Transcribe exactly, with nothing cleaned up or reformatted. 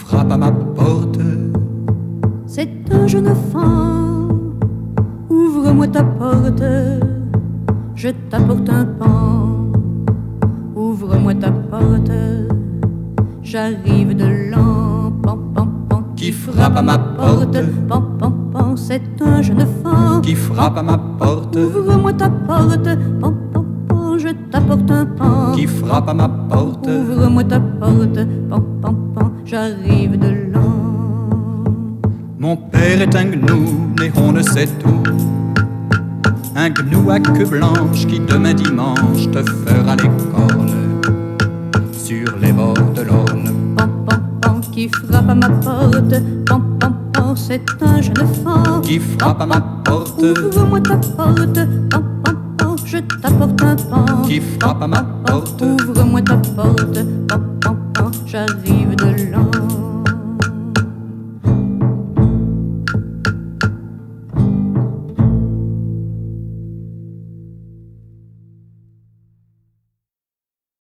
frappe à ma porte. C'est un jeune enfant, ouvre-moi ta porte, je t'apporte un pan. Ouvre-moi ta porte, j'arrive de l'an, pan, pan, pan, qui frappe à ma porte. Pan, pan, pan, c'est un jeune enfant qui frappe à ma porte. Ouvre-moi ta porte, pan, pan, pan, je t'apporte un pan. qui frappe à ma porte. Ouvre-moi ta porte, pan, pan, pan, j'arrive de l'an. Mon père est un gnou, mais on ne sait tout. Un gnou à queue blanche qui demain dimanche te fera les cornes sur les bords de l'Orne. Pan, pan, pan, qui frappe à ma porte, pan, pan, pan, c'est un jeune enfant qui frappe à ma porte. Ouvre-moi ta porte, pan, pan, pan, je t'apporte un pan. qui frappe à ma porte. Ouvre-moi ta porte, pan,